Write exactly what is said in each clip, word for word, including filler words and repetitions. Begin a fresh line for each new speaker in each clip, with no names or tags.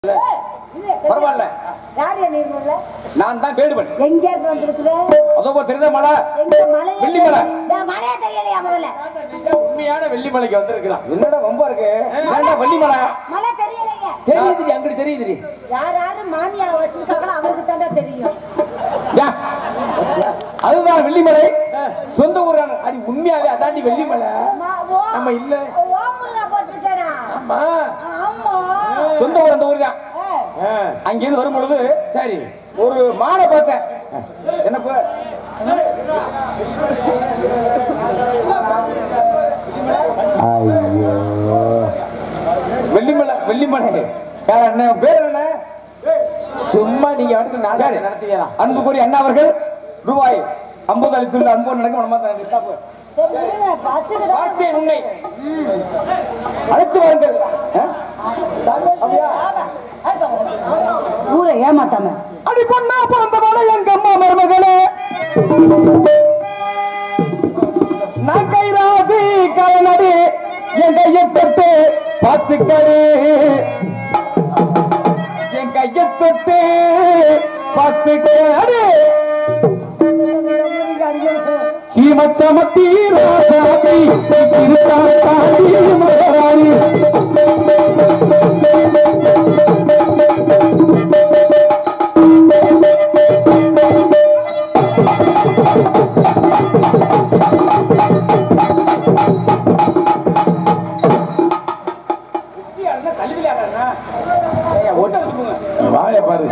பரவாயில்ல.
யார் என்ன இருமல்ல?
நான் தான் வேடுவன்.
எங்க இருந்து வந்திருக்குற?
அதோ போய் தெரியுதா மலை?
எங்க மலை?
வெள்ளி மலை.
நான் மலையே தெரியலையா முதல்ல?
உண்மையான வெள்ளி மலைக்கு வந்திருக்கிறான். என்னடா ரொம்ப இருக்கு? ஏன்டா வெள்ளி மலை?
மலை தெரியலையா?
தெரியுதுடி, அங்கடி தெரியுதுடி.
யார் யாரு மாமியார் வச்சிருக்காங்களோ அவங்களுக்கு தான்டா தெரியும்.
யா. அதுதான் வெள்ளி மலை. சொந்த ஊரான அடி உண்மையாவே அதாண்டி வெள்ளி மலை. நம்ம இல்ல.
ஓமுருகா போட்டுட்டேனா?
ஆமா.
ஆமா.
சொந்த ஊர் அந்த ஊர் தான். அங்க இருந்து வரும் பொழுது சரி ஒரு மாலை பார்த்தேன். என்னப்பா ஐயோ வெள்ளிமலை வெள்ளிமலை என்ன பேர் என்ன? சும்மா நீங்க அடுத்து நாடகம் நடத்துவீங்களா? அன்புக்குரிய அண்ணா அவர்கள் ரூபாய் ஐம்பது அளித்துள்ள அன்பு நடக்கும் வார்த்தை உண்மை அடுத்து வாருங்கள்.
ஊரை ஏமாத்தாம
அடி பொண்ணா பிறந்த மலை எங்க அம்மா மருமகளே நான் கைராசி கலனடி என் கையை தொட்டு பார்த்துக்கடி என் கையை தொட்டு பார்த்துக்கடி சீமச்சமத்தி ராசாதி சிறுச்சாத்தாடி மகாராணி வாய பாரு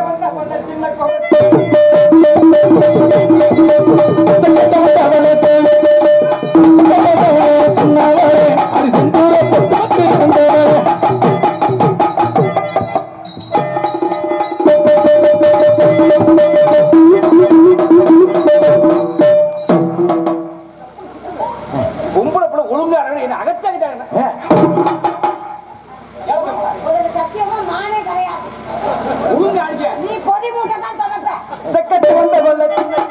பொம்பளை பிள்ளை ஒழுங்கா என்ன அகச்சாக்கிட்டாங்க. ஒழுங்கா அடிக்க
நீ பொதி மூட்டை தான் துவைப்ப.
சக்கத்து வந்த கொள்ள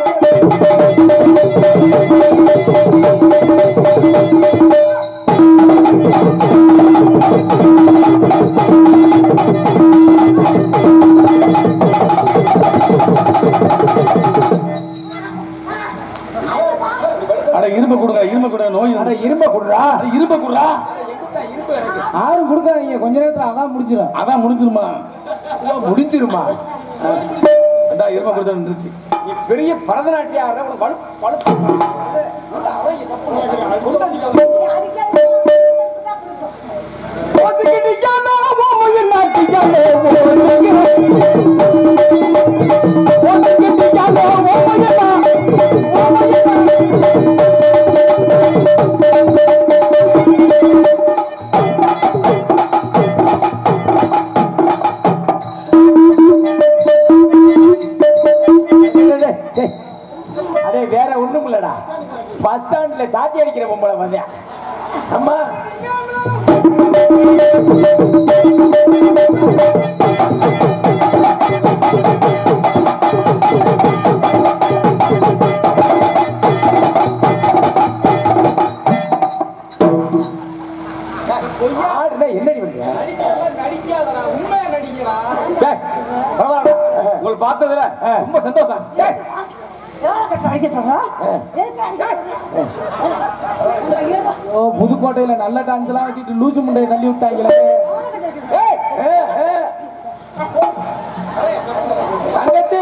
அட இரும்ப கொடுங்க இரும்ப கொடுங்க நோய் அட இரும்ப கொடுறா இரும்ப கொடுறா
யாரும் கொடுக்காதீங்க கொஞ்ச நேரத்துல அதான் முடிஞ்சிடும்.
அதான் முடிஞ்சிருமா முடிஞ்சிருமா அதான் இரும்ப கொடுத்தா நின்றுச்சு. நீ பெரிய பரதநாட்டிய அதே வேற ஒண்ணும் இல்லடா. பஸ் ஸ்டாண்ட்ல சாத்தி அடிக்கிற பொம்பளை வந்தியா அம்மா என்னடி உங்களுக்கு பார்த்ததுல ரொம்ப சந்தோஷம்.
புதுக்கோட்டையில நல்ல டான்ஸ் எல்லாம் வச்சுட்டு லூசு முண்டையை தள்ளி விட்டாங்களே.
தங்கச்சி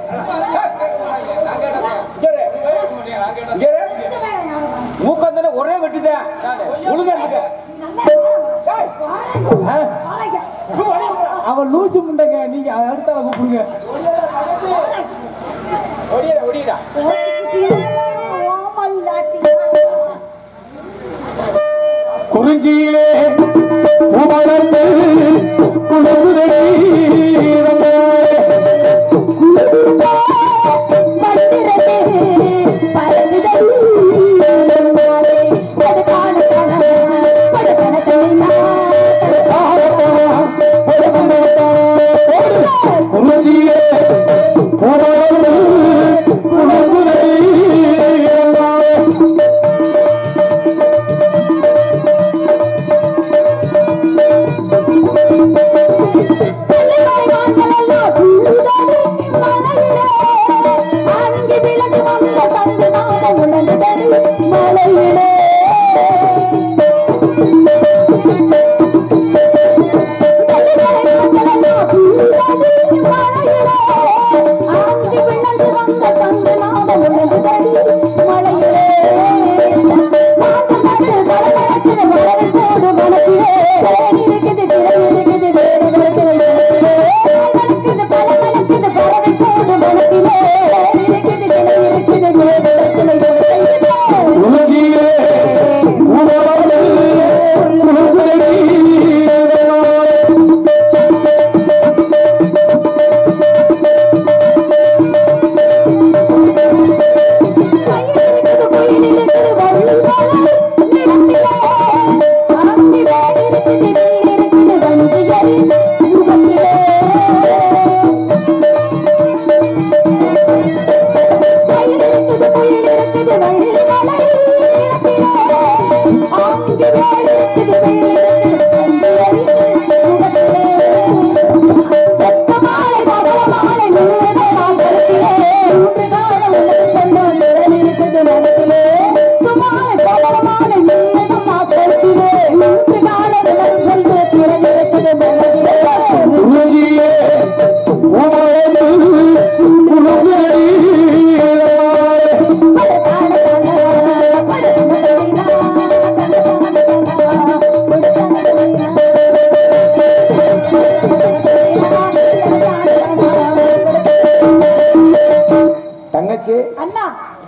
மூக்கந்தன ஒரே வெட்டிதான் ஒழுங்கா இருக்கு.
அவன் லூசு முண்டைங்க நீங்க அடுத்தால கூப்பிடுங்க.
ஒடிடா ஒடிடா குறிஞ்சியிலே பூமலர்ந்து குறிஞ்சியே பூமலர்ந்து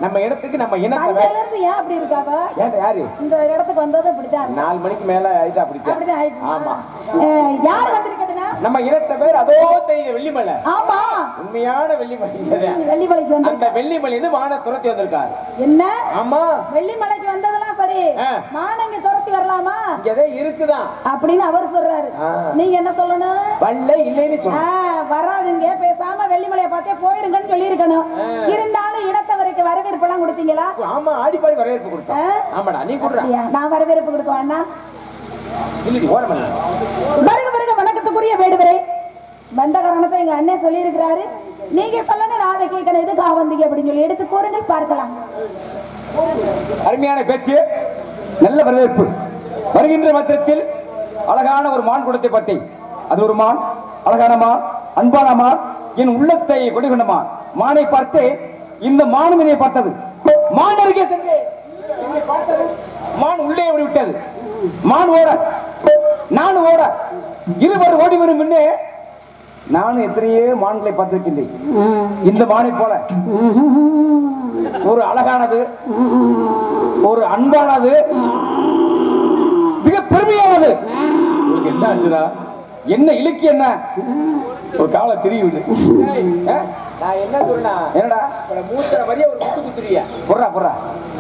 நம்ம இடத்துக்கு நம்ம இனத்தை
அதுல இருந்து ஏன் அப்படி இருக்காவ?
ஏன் யாரு
இந்த இடத்துக்கு வந்தது அப்படிதான்.
நாலு மணிக்கு மேல ஆயிட்டா அப்படித்தான்.
அப்படிதான் ஆயிடுச்சு.
ஆமா.
அஹ், யார் வந்திருக்குதுன்னா
நம்ம இனத்தை பேர் அதோ தெரியுது வெள்ளிமலை.
ஆமா,
உண்மையான வெள்ளிமலை.
வெள்ளிமலைக்கு வந்து
அந்த வெள்ளிமலை இருந்து மான துரத்தி வந்திருக்காரு.
என்ன?
ஆமா,
வெள்ளிமலைக்கு வந்ததெல்லாம் சரி,
ஆ.
மானங்க துரத்தி வரலாமா
இங்கதே இருக்குதான்
அப்படின்னு அவர் சொல்றாரு.
ஆ.
நீங்க என்ன சொல்லணும்?
வல்ல இல்லைன்னு
ஆ,
சொன்ன.
வராதுங்க, பேசாம வெள்ளிமலையை பார்த்தே போயிருங்கன்னு சொல்லி இருக்கணும். இருந்தாலும் இனத்தவருக்கு வரவேற்பு எல்லாம் கொடுத்தீங்களா?
ஆமா, ஆடிப்பாடி வரவேற்பு கொடுத்தோம்.
ஆ?
ஆமாடா, நீ கொடுறா.
அப்படியா? நான் வரவேற்பு கொடுக்க வேண்டாம்.
இல்லடி ஓரமல்ல.
வருக வருக வணக்கத்துக்குரிய வேடுவரே, வந்த காரணத்தை எங்க அண்ணன் சொல்லி இருக்கிறாரு. நீங்க சொல்லணும், நான் அதை கேட்கணும். எதுக்காக வந்தீங்க அப்படின்னு சொல்லி எடுத்து கூறுங்கள், பார்க்கலாம்.
அருமையான பேச்சு, நல்ல வரவேற்பு. வருகின்ற மத்திரத்தில் அழகான ஒரு மான் குடத்தை பார்த்தேன். அது ஒரு மான், அழகான மான், அன்பான மான், என் உள்ளத்தை கொடுக்கின்ற மான். மானை பார்த்து இந்த மானும் என்னை பார்த்தது. மான் அருகே சென்று என்னை பார்த்தது. மான் உள்ளே ஓடி விட்டது. மான் ஓட, நான் ஓட, இருவர் ஓடி வரும் முன்னே நானும் எத்தனையோ மான்களை பார்த்திருக்கின்றேன். இந்த மானை போல ஒரு அழகானது, ஒரு அன்பானது, மிக பெருமையானது. உங்களுக்கு என்ன ஆச்சுடா? என்ன இலக்கு? என்ன ஒரு காலை தெரியுது. நான் என்ன சொன்னா என்னடா மூத்தர வரிய ஒரு குத்து குத்துறியா? பொறா பொறா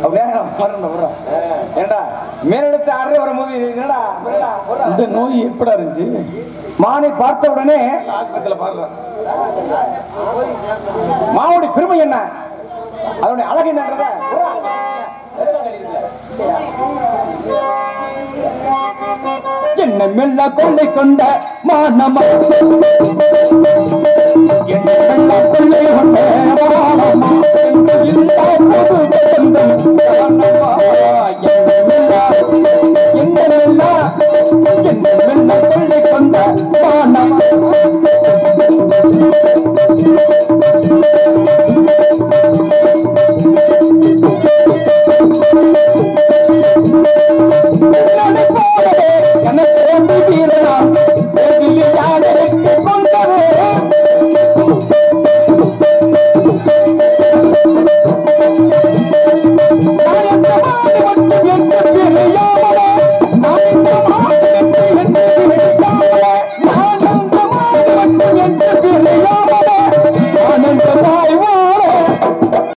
ஏண்டா மேலெழுத்து ஆறே வரும்போது என்னடா இந்த நோய் எப்படா இருந்துச்சு? மானை பார்த்த உடனே ஆஸ்பத்திரியில பாருங்க. மாவுடைய பெருமை என்ன, அதனுடைய அழகு என்னன்றத என்ன மெல்ல கொள்ளை கொண்ட மானமா